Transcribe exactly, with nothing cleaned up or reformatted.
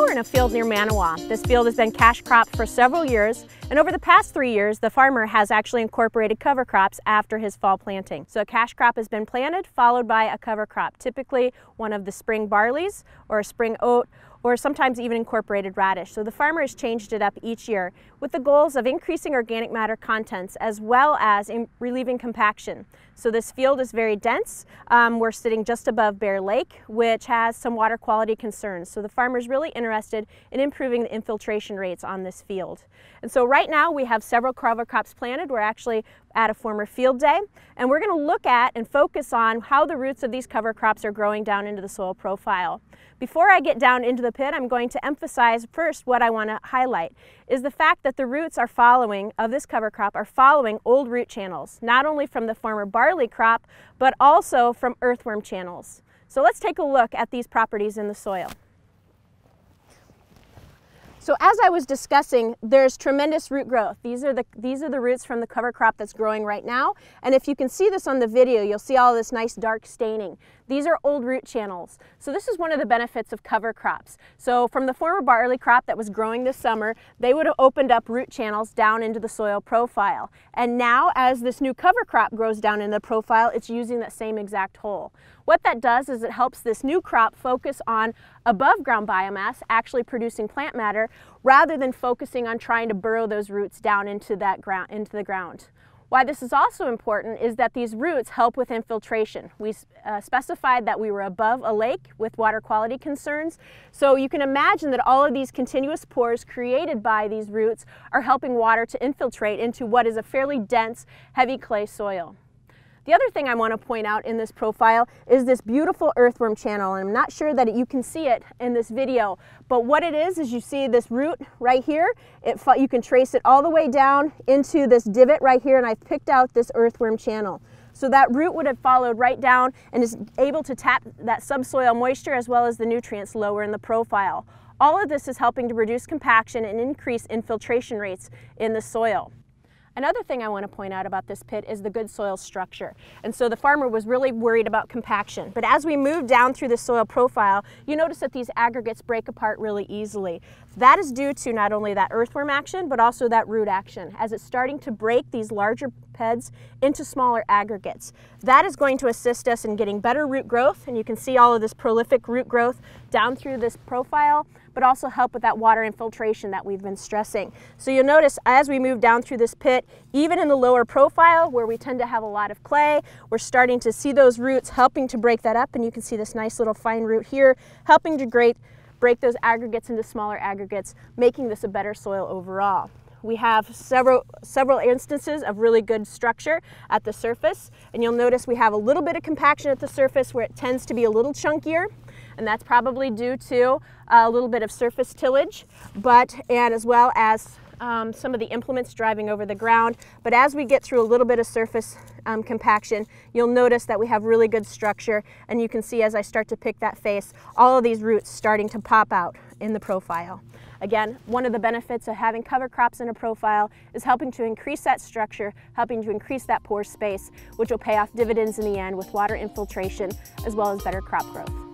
we're in a field near Manawa. This field has been cash cropped for several years, and over the past three years, the farmer has actually incorporated cover crops after his fall planting. So a cash crop has been planted, followed by a cover crop, typically one of the spring barleys or a spring oat, or sometimes even incorporated radish. So the farmer has changed it up each year with the goals of increasing organic matter contents as well as in relieving compaction. So this field is very dense. Um, we're sitting just above Bear Lake, which has some water quality concerns. So the farmer is really interested in improving the infiltration rates on this field. And so right now we have several cover crops planted. We're actually at a former field day, and we're going to look at and focus on how the roots of these cover crops are growing down into the soil profile. Before I get down into the pit, I'm going to emphasize first what I want to highlight is the fact that the roots are following, of this cover crop, are following old root channels, not only from the former barley crop, but also from earthworm channels. So let's take a look at these properties in the soil. So as I was discussing, there's tremendous root growth. These are the these are the roots from the cover crop that's growing right now. And if you can see this on the video, you'll see all this nice dark staining. These are old root channels. So this is one of the benefits of cover crops. So from the former barley crop that was growing this summer, they would have opened up root channels down into the soil profile. And now as this new cover crop grows down in the profile, it's using that same exact hole. What that does is it helps this new crop focus on above ground biomass, actually producing plant matter, rather than focusing on trying to burrow those roots down into that ground, into the ground. Why this is also important is that these roots help with infiltration. We uh, specified that we were above a lake with water quality concerns, so you can imagine that all of these continuous pores created by these roots are helping water to infiltrate into what is a fairly dense, heavy clay soil. The other thing I want to point out in this profile is this beautiful earthworm channel, and I'm not sure that you can see it in this video, but what it is is you see this root right here. It, you can trace it all the way down into this divot right here, and I've picked out this earthworm channel. So that root would have followed right down and is able to tap that subsoil moisture as well as the nutrients lower in the profile. All of this is helping to reduce compaction and increase infiltration rates in the soil. Another thing I want to point out about this pit is the good soil structure. And so the farmer was really worried about compaction. But as we move down through the soil profile, you notice that these aggregates break apart really easily. That is due to not only that earthworm action, but also that root action, as it's starting to break these larger beds into smaller aggregates. That is going to assist us in getting better root growth, and you can see all of this prolific root growth down through this profile, but also help with that water infiltration that we've been stressing. So you'll notice as we move down through this pit, even in the lower profile where we tend to have a lot of clay, we're starting to see those roots helping to break that up, and you can see this nice little fine root here helping to break, break those aggregates into smaller aggregates, making this a better soil overall. We have several, several instances of really good structure at the surface, and you'll notice we have a little bit of compaction at the surface where it tends to be a little chunkier, and that's probably due to a little bit of surface tillage, but and as well as um, some of the implements driving over the ground. But as we get through a little bit of surface um, compaction, you'll notice that we have really good structure, and you can see as I start to pick that face, all of these roots starting to pop out in the profile. Again, one of the benefits of having cover crops in a profile is helping to increase that structure, helping to increase that pore space, which will pay off dividends in the end with water infiltration as well as better crop growth.